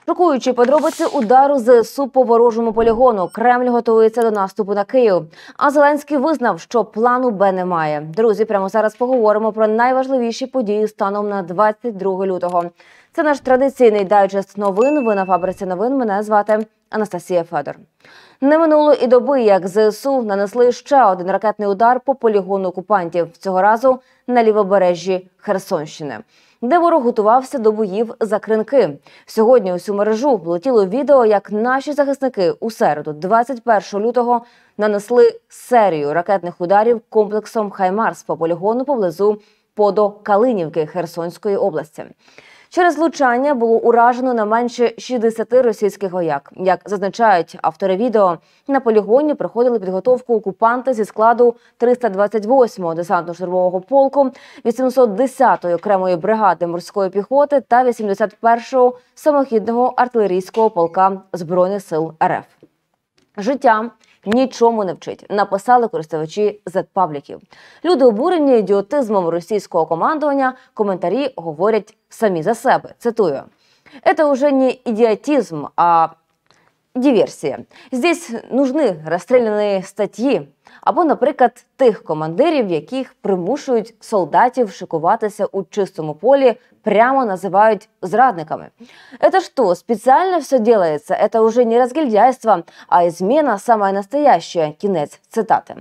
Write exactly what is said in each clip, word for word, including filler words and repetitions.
Шокуючі подробиці удару ЗСУ по ворожому полігону. Кремль готується до наступу на Київ. А Зеленський визнав, що плану Б немає. Друзі, прямо зараз поговоримо про найважливіші події станом на двадцять друге лютого. Це наш традиційний дайджест новин. Ви на фабриці новин. Мене звати Анастасія Федор. Не минуло і доби, як ЗСУ нанесли ще один ракетний удар по полігону окупантів. Цього разу на лівобережжі Херсонщини, де ворог готувався до боїв за Кринки. Сьогодні у цю мережу влетіло відео, як наші захисники у середу, двадцять першого лютого, нанесли серію ракетних ударів комплексом «Хаймарс» по полігону поблизу Подокалинівки Херсонської області. Через влучання було уражено не менше шістдесят російських вояк. Як зазначають автори відео, на полігоні проходили підготовку окупанти зі складу триста двадцять восьмого десантно-штурмового полку, вісімсот десятої окремої бригади морської піхоти та вісімдесят першого самохідного артилерійського полка Збройних сил РФ. Життя нічому не вчить, написали користувачі зет-пабліків. Люди обурені ідіотизмом російського командування, коментарі говорять самі за себе. Цитую: «Это уже не идиотизм, а диверсія. Здесь нужны розстріляні статті». Або, наприклад, тих командирів, яких примушують солдатів шикуватися у чистому полі, прямо називають зрадниками. Это что, специально все делается? Это уже не разгильдяйство, а измена самая настоящая. Кінець цитати.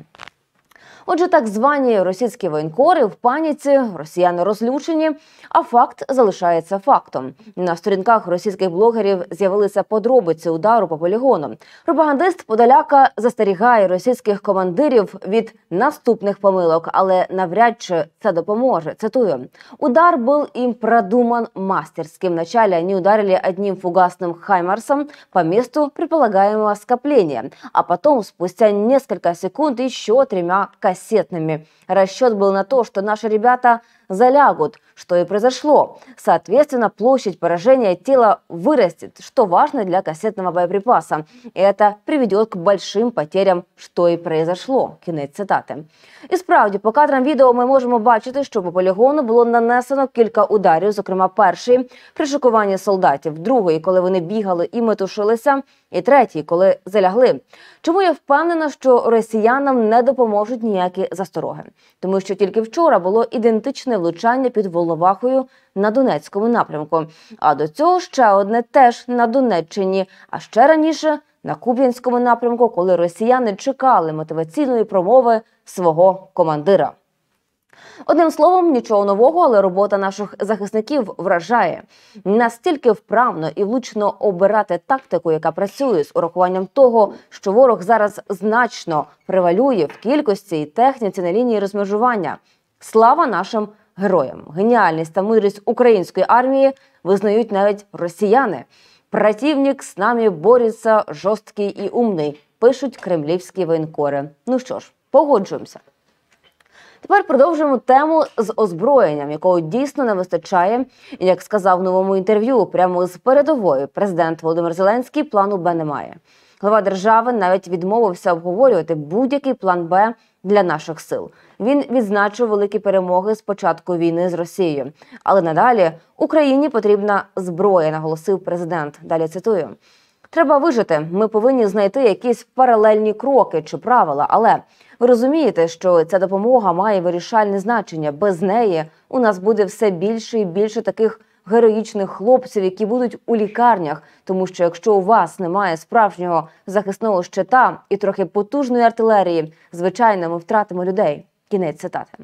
Отже, так звані російські воєнкори в паніці, росіяни розлючені, а факт залишається фактом. На сторінках російських блогерів з'явилися подробиці удару по полігону. Пропагандист Подоляка застерігає російських командирів від наступних помилок, але навряд чи це допоможе. Цитую: «Удар был им продуман мастерски. Вначале они ударили одним фугасным «Хаймарсом» по месту предполагаемого скопления, а потом, спустя несколько секунд, еще тремя кассетными. Расчет был на то, что наши ребята залягут, что и произошло. Соответственно, площадь поражения тела вырастет, что важно для кассетного боеприпаса. И это приведет к большим потерям, что и произошло». Кінець цитати. І справді, по кадрам відео ми можемо бачити, що по полігону було нанесено кілька ударів, зокрема перший при шикуванні солдатів, другий, коли вони бігали і метушилися, і третій, коли залягли. Чому я впевнена, що росіянам не допоможуть ніякі застороги? Тому що тільки вчора було ідентичне влучання під Волновахою на Донецькому напрямку. А до цього ще одне теж на Донеччині, а ще раніше на Куп'янському напрямку, коли росіяни чекали мотиваційної промови свого командира. Одним словом, нічого нового, але робота наших захисників вражає. Настільки вправно і влучно обирати тактику, яка працює з урахуванням того, що ворог зараз значно превалює в кількості і техніці на лінії розмежування. Слава нашим героям! Геніальність та мудрість української армії визнають навіть росіяни. «Противник з нами бореться, жорсткий і умний», пишуть кремлівські воєнкори. Ну що ж, погоджуємося. Тепер продовжуємо тему з озброєнням, якого дійсно не вистачає. І, як сказав в новому інтерв'ю, прямо з передової президент Володимир Зеленський плану Б немає. Глава держави навіть відмовився обговорювати будь-який план Б для наших сил. Він відзначив великі перемоги з початку війни з Росією. Але надалі Україні потрібна зброя, наголосив президент. Далі цитую: «Треба вижити. Ми повинні знайти якісь паралельні кроки чи правила. Але ви розумієте, що ця допомога має вирішальне значення. Без неї у нас буде все більше і більше таких героїчних хлопців, які будуть у лікарнях. Тому що якщо у вас немає справжнього захисного щита і трохи потужної артилерії, звичайно, ми втратимо людей». Кінець цитати.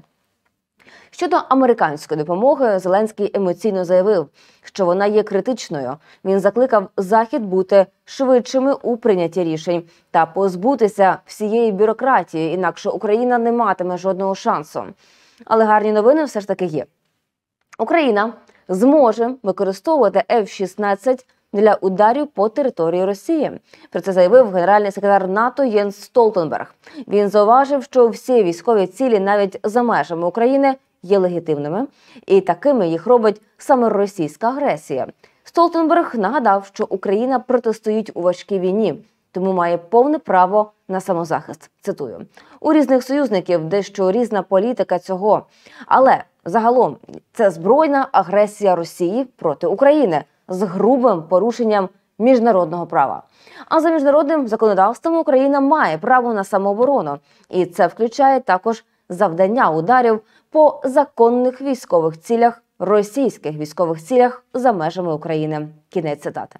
Щодо американської допомоги, Зеленський емоційно заявив, що вона є критичною. Він закликав Захід бути швидшими у прийнятті рішень та позбутися всієї бюрократії, інакше Україна не матиме жодного шансу. Але гарні новини все ж таки є. Україна зможе використовувати еф шістнадцять для ударів по території Росії. Про це заявив генеральний секретар НАТО Єнс Столтенберг. Він зауважив, що всі військові цілі навіть за межами України є легітимними, і такими їх робить саме російська агресія. Столтенберг нагадав, що Україна протистоїть у важкій війні, тому має повне право на самозахист. Цитую: «У різних союзників дещо різна політика цього. Але загалом це збройна агресія Росії проти України», з грубим порушенням міжнародного права. А за міжнародним законодавством Україна має право на самооборону. І це включає також завдання ударів по законних військових цілях, російських військових цілях за межами України. Кінець цитати.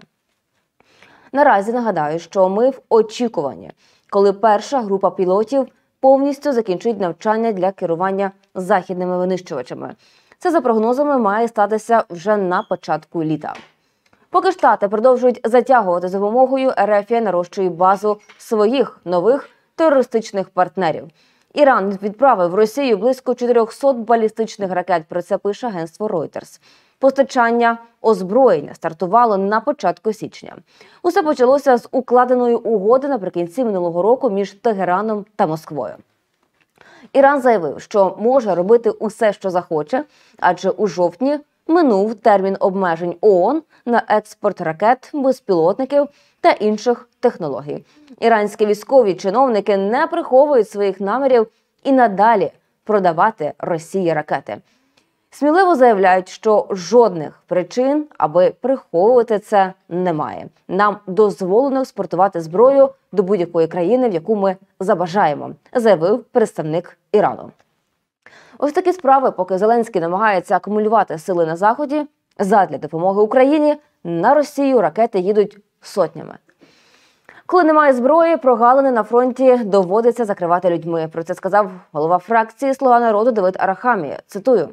Наразі нагадаю, що ми в очікуванні, коли перша група пілотів повністю закінчить навчання для керування західними винищувачами. Це, за прогнозами, має статися вже на початку літа. Поки Штати продовжують затягувати з допомогою, РФ нарощує базу своїх нових терористичних партнерів. Іран відправив в Росію близько чотирьохсот балістичних ракет, про це пише агентство Reuters. Постачання озброєння стартувало на початку січня. Усе почалося з укладеної угоди наприкінці минулого року між Тегераном та Москвою. Іран заявив, що може робити усе, що захоче, адже у жовтні минув термін обмежень ООН на експорт ракет, безпілотників та інших технологій. Іранські військові чиновники не приховують своїх намірів і надалі продавати Росії ракети. Сміливо заявляють, що жодних причин, аби приховувати це, немає. Нам дозволено експортувати зброю до будь-якої країни, в яку ми забажаємо, заявив представник Ірану. Ось такі справи, поки Зеленський намагається акумулювати сили на Заході, задля допомоги Україні на Росію ракети їдуть сотнями. Коли немає зброї, прогалини на фронті доводиться закривати людьми. Про це сказав голова фракції «Слуга народу» Давид Арахамія. Цитую.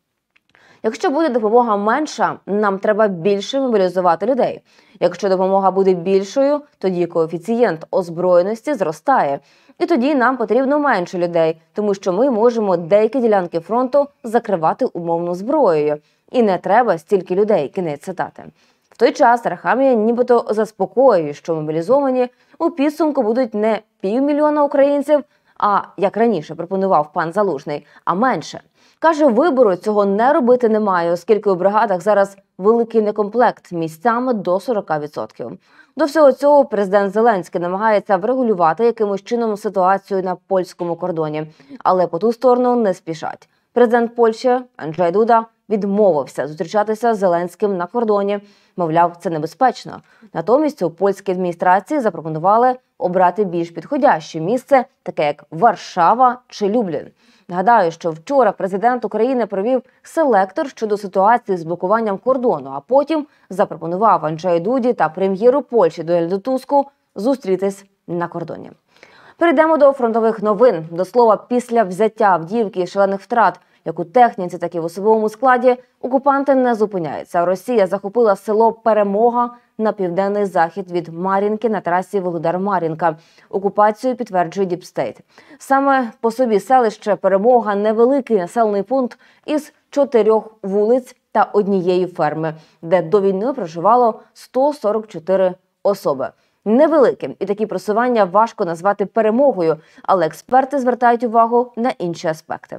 Якщо буде допомога менша, нам треба більше мобілізувати людей. Якщо допомога буде більшою, тоді коефіцієнт озброєності зростає. І тоді нам потрібно менше людей, тому що ми можемо деякі ділянки фронту закривати умовно зброєю. І не треба стільки людей. Кінець цитати. В той час Арахамія нібито заспокоює, що мобілізовані у підсумку будуть не півмільйона українців, а, як раніше пропонував пан Залужний, а менше. Каже, вибору цього не робити немає, оскільки у бригадах зараз великий некомплект, місцями до сорока відсотків. До всього цього президент Зеленський намагається врегулювати якимось чином ситуацію на польському кордоні, але по ту сторону не спішать. Президент Польщі Анджей Дуда відмовився зустрічатися з Зеленським на кордоні. Мовляв, це небезпечно. Натомість у польській адміністрації запропонували обрати більш підходяще місце, таке як Варшава чи Люблін. Нагадаю, що вчора президент України провів селектор щодо ситуації з блокуванням кордону, а потім запропонував Анджею Дуді та прем'єру Польщі Дональду Туску зустрітись на кордоні. Перейдемо до фронтових новин. До слова, після взяття Авдіївки і шалених втрат, як у техніці, так і в особовому складі, окупанти не зупиняються. Росія захопила село Перемога на південний захід від Мар'їнки на трасі Володар-Мар'їнка. Окупацію підтверджує Діпстейт. Саме по собі селище Перемога – невеликий населений пункт із чотирьох вулиць та однієї ферми, де до війни проживало сто сорок чотири особи. Невеликим, і такі просування важко назвати перемогою, але експерти звертають увагу на інші аспекти.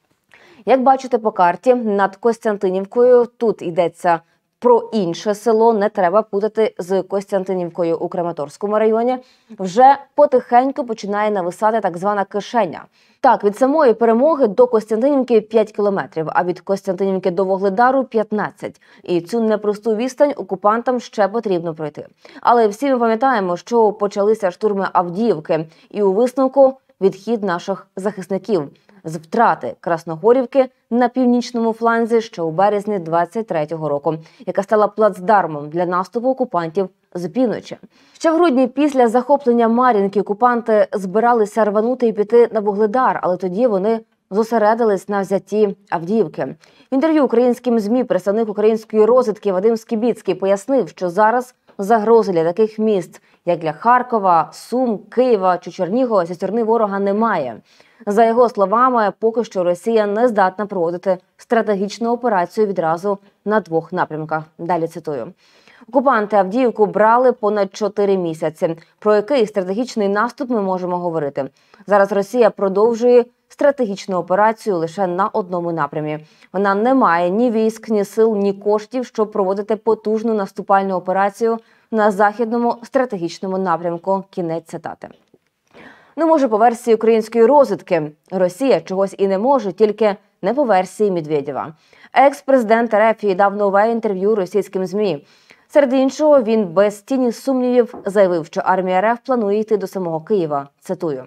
Як бачите по карті, над Костянтинівкою тут йдеться про інше село, не треба путати з Костянтинівкою у Краматорському районі. Вже потихеньку починає нависати так звана кишеня. Так, від самої Перемоги до Костянтинівки п'ять кілометрів, а від Костянтинівки до Вугледару – п'ятнадцять. І цю непросту відстань окупантам ще потрібно пройти. Але всі ми пам'ятаємо, що почалися штурми Авдіївки, і у висновку – відхід наших захисників з втрати Красногорівки на північному фланзі ще у березні двадцять третього року, яка стала плацдармом для наступу окупантів з півночі. Ще в грудні після захоплення Мар'їнки окупанти збиралися рванути і піти на Вугледар, але тоді вони зосередились на взятті Авдіївки. В інтерв'ю українським ЗМІ представник української розвідки Вадим Скібіцький пояснив, що зараз загрози для таких міст, як для Харкова, Сум, Києва чи Чернігова, зі сторони ворога немає. За його словами, поки що Росія не здатна проводити стратегічну операцію відразу на двох напрямках. Далі цитую. Окупанти Авдіївку брали понад чотири місяці. Про який стратегічний наступ ми можемо говорити? Зараз Росія продовжує стратегічну операцію лише на одному напрямі. Вона не має ні військ, ні сил, ні коштів, щоб проводити потужну наступальну операцію на західному стратегічному напрямку. Кінець цитати. Ну, може, по версії української розвідки, Росія чогось і не може, тільки не по версії Медведєва. Екс-президент РФ дав нове інтерв'ю російським ЗМІ. Серед іншого, він без тіні сумнівів заявив, що армія РФ планує йти до самого Києва. Цитую.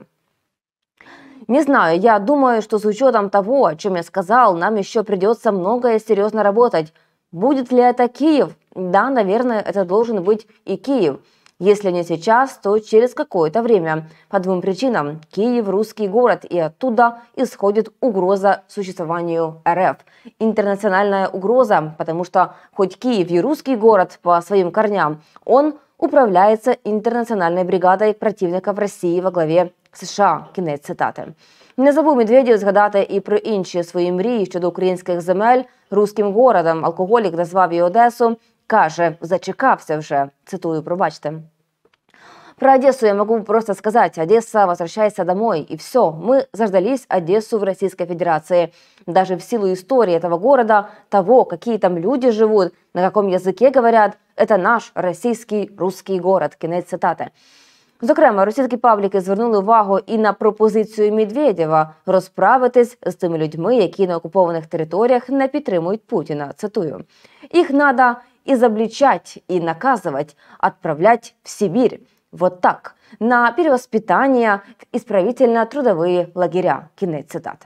«Не знаю, я думаю, что с учетом того, о чем я сказал, нам еще придется много и серьезно работать. Будет ли это Киев? Да, наверное, это должен быть и Киев. Если не сейчас, то через какое-то время. По двум причинам. Киев – русский город, и оттуда исходит угроза существованию РФ. Интернациональная угроза, потому что хоть Киев и русский город по своим корням, он управляется интернациональной бригадой противников Росії во главі США». Кінець цитати. Не забув Медведєв згадати і про інші свої мрії щодо українських земель руським городом. Алкоголік назвав і Одесу. Каже, зачекався вже. Цитую, пробачте. Про Одессу я могу просто сказать: Одесса, возвращайся домой. И все, мы заждались Одессу в Российской Федерации. Даже в силу истории этого города, того, какие там люди живут, на каком языке говорят, это наш российский русский город. Кінець цитати. Зокрема, російські пабліки звернули увагу і на пропозицію Медведєва розправитись з тими людьми, які на окупованих територіях не підтримують Путіна. Цитую. «Их надо изобличать и наказывать, отправлять в Сибирь. Вот так. На перевоспитание в исправительно-трудовые лагеря». Кінець цитати.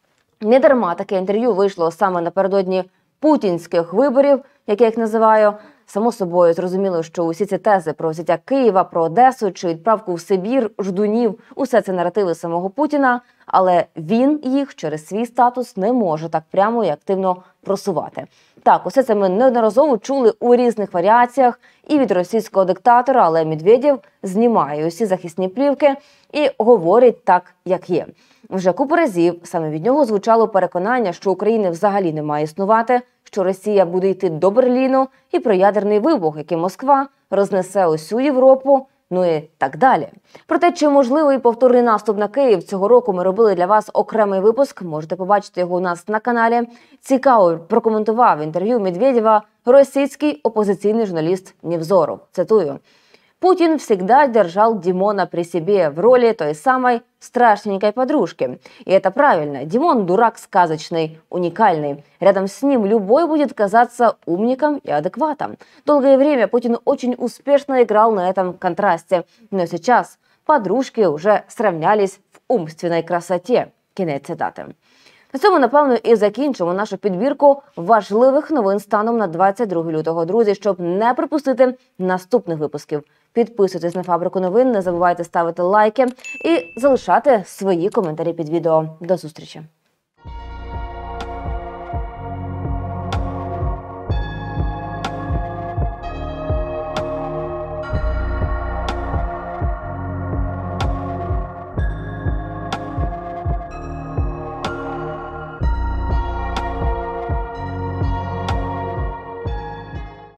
Недарма таке інтерв'ю вийшло саме напередодні путінських виборів, як я їх називаю. Само собою, зрозуміло, що усі ці тези про взяття Києва, про Одесу чи відправку в Сибір, ждунів – усе це наративи самого Путіна, але він їх через свій статус не може так прямо і активно просувати. Так, усе це ми неодноразово чули у різних варіаціях і від російського диктатора, але Медведєв знімає усі захисні плівки і говорить так, як є. Вже купу разів саме від нього звучало переконання, що України взагалі не має існувати, що Росія буде йти до Берліну і про ядерний вибух, який Москва рознесе усю Європу, ну і так далі. Про те, чи можливий повторний наступ на Київ цього року, ми робили для вас окремий випуск, можете побачити його у нас на каналі. Цікаво прокоментував інтерв'ю Медведєва російський опозиційний журналіст Невзоров. Цитую. «Путин всегда держал Димона при себе в роли той самой страшненькой подружки. И это правильно. Димон дурак сказочный, уникальный. Рядом с ним любой будет казаться умником и адекватом. Долгое время Путин очень успешно играл на этом контрасте. Но сейчас подружки уже сравнялись в умственной красоте». Кінець цитати. На цьому, напевно, і закінчимо нашу підбірку важливих новин станом на двадцять друге лютого. Друзі, щоб не пропустити наступних випусків, підписуйтесь на Фабрику новин, не забувайте ставити лайки і залишати свої коментарі під відео. До зустрічі!